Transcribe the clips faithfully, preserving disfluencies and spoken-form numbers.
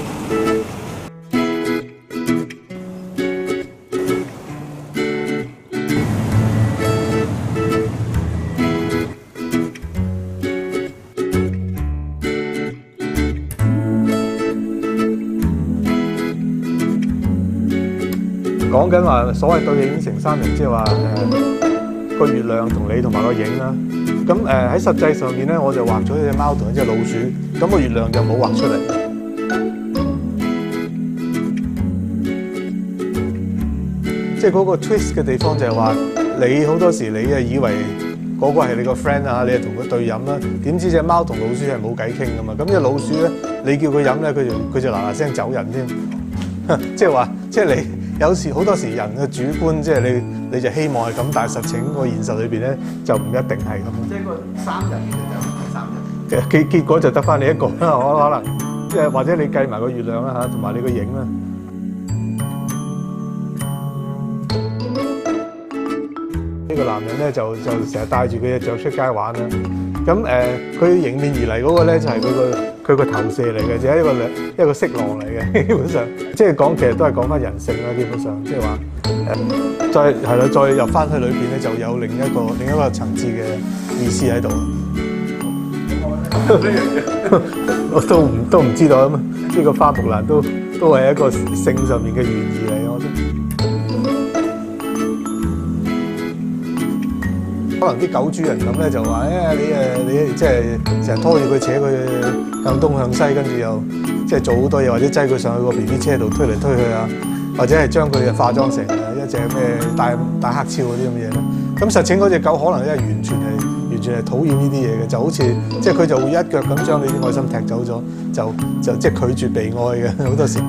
講緊話所謂對影成三人，即係話誒個月亮同你同埋個影啦。咁誒喺實際上面咧，我就畫咗一隻貓同一隻老鼠，咁個月亮就冇畫出嚟。即係嗰個 twist 嘅地方就係話，你好多時你誒以為嗰個係你個 friend 啊，你係同佢對飲啦，點知隻貓同老鼠係冇偈傾噶嘛？咁隻老鼠咧，你叫佢飲咧，佢就佢就嗱嗱聲走人添。即係話，即係你。有時好多時人嘅主觀，即係你你就希望係咁，但係實情個現實裏邊咧就唔一定係咁。 即係個三人其實就唔係三人。 結結果就得翻你一個啦，可可能即係或者你計埋個月亮啦嚇，同埋你個影啦。呢個男人咧就就成日帶住佢隻雀出街玩啦。咁誒，佢、呃、迎面而嚟嗰個咧就係佢個佢個投射嚟嘅，就係一個一個色狼嚟嘅。基本上，即係講其實都係講翻人性啦。基本上，即係話誒，再係啦，再入翻去裏邊咧，就有另一個另一個層次嘅意思喺度。我都唔都唔知道啊嘛，呢、這個花木蘭都都係一個性上面嘅寓意嚟，我覺得。可能啲狗主人咁咧就話：誒、哎、你誒你即係成日拖住佢扯佢向東向西，跟住又即係做好多嘢，或者擠佢上去個 B B 車度推嚟推去啊，或者係將佢化妝成一隻咩大大黑超嗰啲咁嘅嘢咧。咁實情嗰隻狗可能咧完全係完全係討厭呢啲嘢嘅，就好似即係佢就會一腳咁將你啲愛心踢走咗，就就即係拒絕被愛嘅好多時。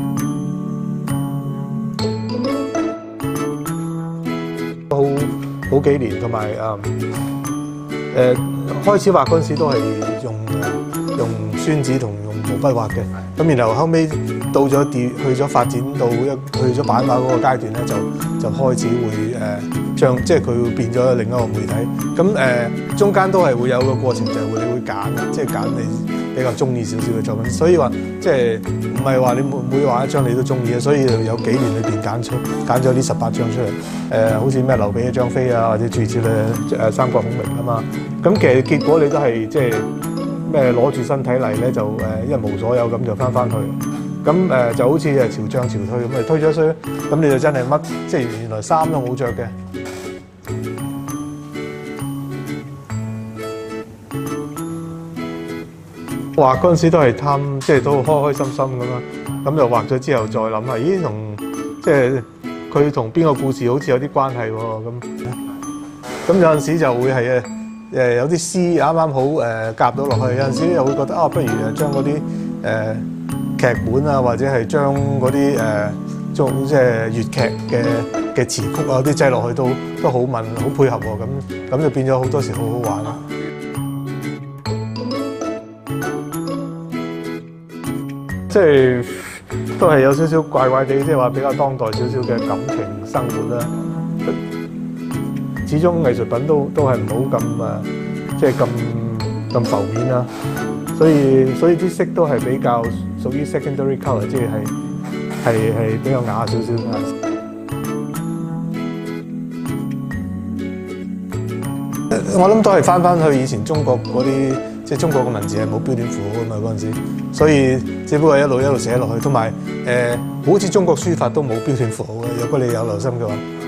好好幾年，同埋誒誒開始畫嗰陣時都係用用宣紙同用毛筆畫嘅，咁然後後尾到咗跌去咗發展到一去咗版畫嗰個階段咧，就就開始會誒、呃、將即係佢會變咗另一個媒體。咁誒、呃、中間都係會有個過程，就係會你會揀，即係揀你比較中意少少嘅作品。所以話即係唔係話你每每畫一張你都中意嘅，所以有幾年裏邊揀出揀咗呢十八張出嚟。誒、呃、好似咩劉備一張飛啊，或者諸如此類誒三國孔明啊嘛。咁其實結果你都係即係咩攞住身體嚟咧，就誒一無所有咁就翻翻去。咁誒、呃、就好似誒潮漲潮退咁，誒推咗衰，咁你就真係乜即係原來衫都冇着嘅。畫嗰陣時都係貪，即係都開開心心咁啦。咁就畫咗之後再諗下，咦同即係佢同邊個故事好似有啲關係喎？咁咁有陣時就會係誒誒有啲詩啱啱好誒夾到落去，有陣時又會覺得啊，不如誒將嗰啲誒劇本啊，或者係將嗰啲誒將即係粵劇嘅嘅詞曲啊啲擠落去都都好問好配合喎。咁咁就變咗好多時好好玩啦。即係都係有少少怪怪地，即係話比較當代少少嘅感情生活啦。始終藝術品都都係唔好咁誒，即係咁咁浮面啦。所以所以啲色都係比較屬於 secondary colour， 即係係係比較雅少少嘅顏色。我諗都係翻翻去以前中國嗰啲。即係中國嘅文字係冇標點符號㗎嘛嗰陣時，所以只不過係一路一路寫落去，同埋誒好似中國書法都冇標點符號嘅。如果你有留心嘅話。